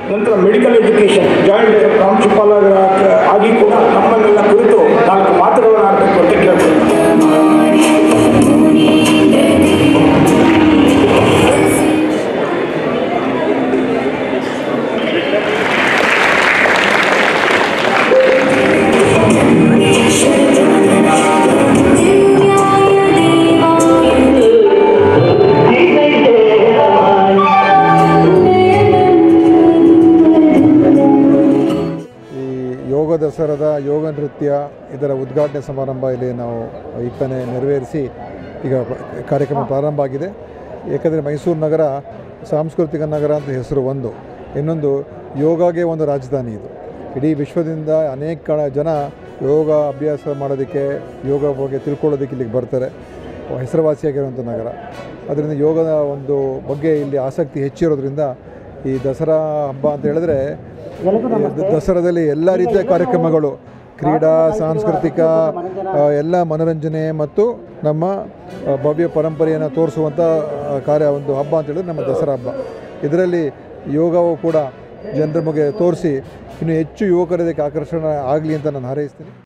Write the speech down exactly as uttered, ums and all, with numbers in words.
ನಂತರ medical education joint ಪ್ರಾಂಶುಪಾಲರ ಆಗಿ ಕೂಡ ನಮ್ಮನ್ನೆಲ್ಲ ಕುರಿತು ನಾಲ್ಕು ಮಾತುಗಳನ್ನು ಆಡಬೇಕು ಅಂತ ಕೇಳ್ತೀನಿ. ಯೋಗ ದಸರಾದ ಯೋಗ ನೃತ್ಯ ಇದರ ಉದ್ಘಾಟನೆ ಸಮಾರಂಭ ಇಲ್ಲಿ ನಾವು ಈಗ ತಾನೇ ನೆರವೇರಿಸಿ ಈಗ ಕಾರ್ಯಕ್ರಮ ಪ್ರಾರಂಭ ಆಗಿದೆ. ಏಕೆಂದರೆ ಮೈಸೂರು ನಗರ ಸಾಂಸ್ಕೃತಿಕ ನಗರ ಅಂತ ಹೆಸರು ಒಂದು, ಇನ್ನೊಂದು ಯೋಗಗೆ ಒಂದು ರಾಜಧಾನಿ ಇದು. ಇಡೀ ವಿಶ್ವದಿಂದ ಅನೇಕ ಜನ ಯೋಗ ಅಭ್ಯಾಸ ಮಾಡೋದಕ್ಕೆ, ಯೋಗ ಬಗ್ಗೆ ತಿಳ್ಕೊಳ್ಳೋದಕ್ಕೆ ಇಲ್ಲಿಗೆ ಬರ್ತಾರೆ. ಹೆಸರುವಾಸಿಯಾಗಿರುವಂಥ ನಗರ. ಅದರಿಂದ ಯೋಗದ ಒಂದು ಬಗ್ಗೆ ಇಲ್ಲಿ ಆಸಕ್ತಿ ಹೆಚ್ಚಿರೋದ್ರಿಂದ ಈ ದಸರಾ ಹಬ್ಬ ಅಂತ ಹೇಳಿದ್ರೆ ದಸರಾದಲ್ಲಿ ಎಲ್ಲ ರೀತಿಯ ಕಾರ್ಯಕ್ರಮಗಳು, ಕ್ರೀಡಾ, ಸಾಂಸ್ಕೃತಿಕ, ಎಲ್ಲ ಮನೋರಂಜನೆ ಮತ್ತು ನಮ್ಮ ಭವ್ಯ ಪರಂಪರೆಯನ್ನು ತೋರಿಸುವಂಥ ಕಾರ್ಯ ಒಂದು ಹಬ್ಬ ಅಂತ ಹೇಳಿದ್ರೆ ನಮ್ಮ ದಸರಾ ಹಬ್ಬ. ಇದರಲ್ಲಿ ಯೋಗವು ಕೂಡ ಜನರ ಬಗ್ಗೆ ತೋರಿಸಿ ಇನ್ನೂ ಹೆಚ್ಚು ಯುವಕರ ಇದಕ್ಕೆ ಆಕರ್ಷಣೆ ಆಗಲಿ ಅಂತ ನಾನು ಹಾರೈಸ್ತೀನಿ.